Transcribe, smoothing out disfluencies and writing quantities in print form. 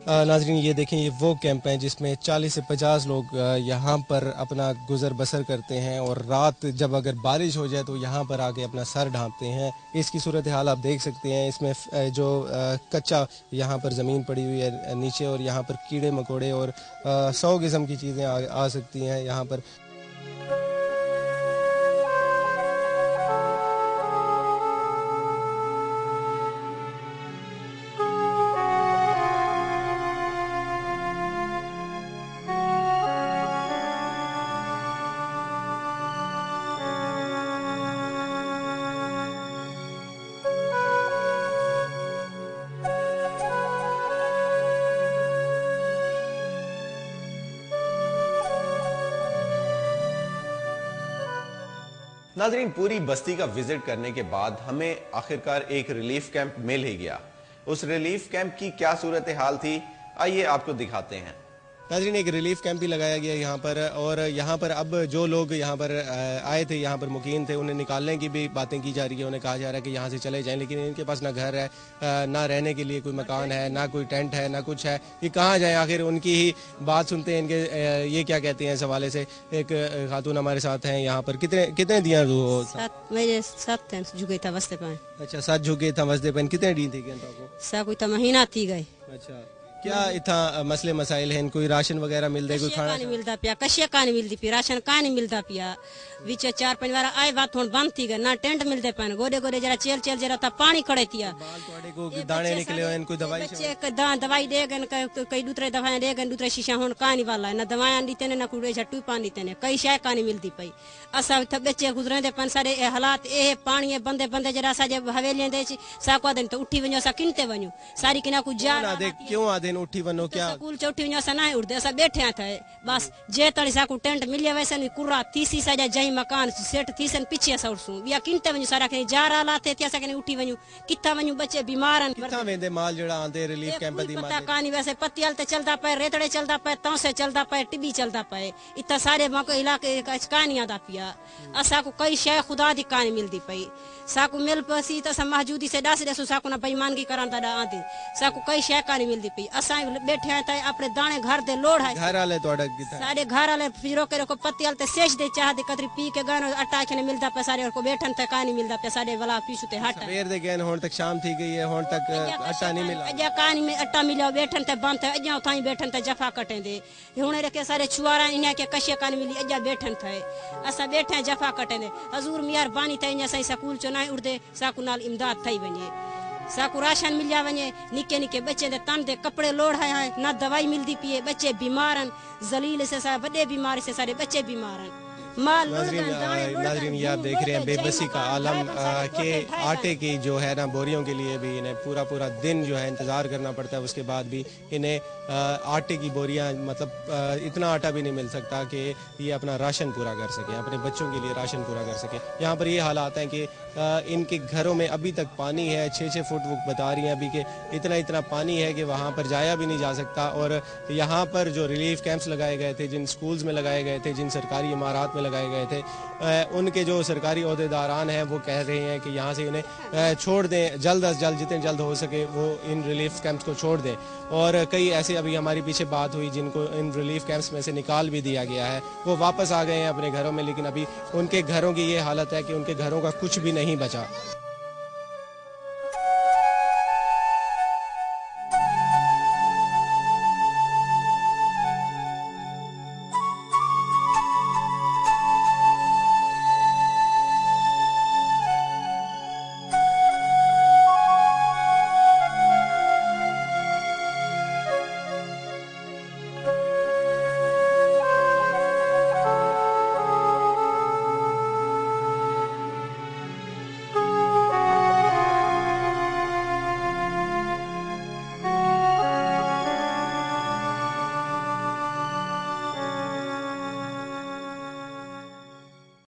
नाजरीन ये देखें, ये वो कैंप हैं जिसमें 40 से 50 लोग यहाँ पर अपना गुजर बसर करते हैं और रात जब अगर बारिश हो जाए तो यहाँ पर आके अपना सर ढांपते हैं। इसकी सूरत हाल आप देख सकते हैं। इसमें जो कच्चा यहाँ पर ज़मीन पड़ी हुई है नीचे, और यहाँ पर कीड़े मकोड़े और 100 किस्म की चीज़ें आ सकती हैं यहाँ पर। नाजरीन, पूरी बस्ती का विजिट करने के बाद हमें आखिरकार एक रिलीफ कैंप मिल ही गया। उस रिलीफ कैंप की क्या सूरत हाल थी, आइए आपको दिखाते हैं। नाज़रीन, एक रिलीफ कैंप भी लगाया गया यहाँ पर, और यहाँ पर अब जो लोग यहाँ पर आए थे, यहाँ पर मुकीम थे, उन्हें निकालने की भी बातें की जा रही है। उन्हें कहा जा रहा है कि यहाँ से चले जाएं, लेकिन इनके पास ना घर है, ना रहने के लिए कोई मकान है, ना कोई टेंट है, ना कुछ है। ये कहाँ जाएं? आखिर उनकी ही बात सुनते हैं। इनके ये क्या कहते हैं इस हवाले से। एक खातून हमारे साथ हैं यहाँ पर। कितने दिया हो? 7 झुके था वस्ते पाए। अच्छा, 7 झुके था वस्ते पाए। कितने दी थी कोई तो महीना थी गए। अच्छा, क्या इतना मसले मसाइल हैं? कोई राशन वगैरह मिल दे? कोई खाना नहीं मिलता पिया, कशिया का नहीं मिलती पिया, राशन का नहीं मिलता पिया। विच 4-5 बार आए बात हुन बंद थी गए, ना टेंट मिलते पान। गोडे गोडे जरा चेल चेल जरा था पानी खड़े थिया। बाल तोड़े को दाने निकले हो, इनको दवाई बच्चे दवाई दे गन, कई दूसरे दवाई दे गन, दूसरे शीशा हुन का नहीं वाला, ना दवाई दीते ने, ना कुड़े झट्टू पानी देते ने, कई शाय का नहीं मिलती पई। असा बच्चे गुजरे दे पन सारे हालात ए पानी ए बंदे बंदे जरा सा जब हवेलियां दे साको दिन तो उठी वणो सा किनते वणो सारी किना को जा ना दे। क्यों आ दिन उठी वनो? क्या स्कूल चौठी वणो सा ना उड़दे सा बैठे थे बस। जे तड़ी सा को टेंट मिले वैसे नहीं कुर्रा तीसी सा जई मकान सेट थीसन पीछे सा उड़सू बिया किनते वणो सारा के जा रहा थे त्या सा के उठी वणो किथा वणो बच्चे बीमारन किथा वेंदे माल जड़ा आंदे रिलीफ कैंप दी पता कानी वैसे पत्तियाल ते चलदा पे, रेतड़े चलदा पे, तौ से चलदा पे, टिबी चलदा पे। इतना सारे मको इलाके कहानी आदा पिया। असा को कई शय खुदा दी कहानी मिलदी पई। साकू मिल पसी त महजूदी से डास देसु साकू ना बेईमानगी करां ता आंदी साकू कई शय कहानी मिलदी पई। असा बैठे हैं त अपने दाने घर दे लोड है घर वाले तोड़ा सारे घर वाले फिरो के को पत्तियाल ते सेच दे चाह दे कतरी पी के गानो आटा के मिलदा पे सारे को बैठन त कहानी मिलदा पे सारे वाला पीसु ते हट सवेर दे गए होन तक शाम थी गई है, होन तक आटा नहीं मिला। अजा कहानी में आटा मिला बैठन ते बंद थे अजा उठाई बैठन ते जफा कटे दे हुने रे के सारे छुआरा इन्या के कशे कहानी मिली अजा बैठन थे असा बैठे जफा कटे दे। हजूर मियार बानी थे इन्या सही स्कूल चो ना उड़दे साकू नाल इमदाद थई वने, साकू राशन मिल जा वने, निके निके बच्चे दे तन दे कपड़े लोड़ है, ना दवाई मिलदी पिए, बच्चे बीमारन जलील से सा बड़े बीमारी से सारे बच्चे बीमारन। नाजरीन ये आप देख रहे हैं बेबसी का आलम के आटे की जो है ना बोरियों के लिए भी इन्हें पूरा दिन जो है इंतज़ार करना पड़ता है। उसके बाद भी इन्हें आटे की बोरियां मतलब इतना आटा भी नहीं मिल सकता कि ये अपना राशन पूरा कर सकें, अपने बच्चों के लिए राशन पूरा कर सकें। यहाँ पर ये हालात हैं कि इनके घरों में अभी तक पानी है, 6-6 फुट वो बता रही हैं अभी कि इतना पानी है कि वहाँ पर जाया भी नहीं जा सकता। और यहाँ पर जो रिलीफ कैंप्स लगाए गए थे, जिन स्कूल्स में लगाए गए थे, जिन सरकारी इमारत में लगाए गए थे, उनके जो सरकारी ओहदेदारान हैं वो कह रहे हैं कि यहाँ से इन्हें छोड़ दें, जल्द अज जल्द जितने जल्द हो सके वो इन रिलीफ कैंप्स को छोड़ दें। और कई ऐसे अभी हमारी पीछे बात हुई जिनको इन रिलीफ कैंप्स में से निकाल भी दिया गया है, वो वापस आ गए हैं अपने घरों में, लेकिन अभी उनके घरों की ये हालत है कि उनके घरों का कुछ भी नहीं बचा।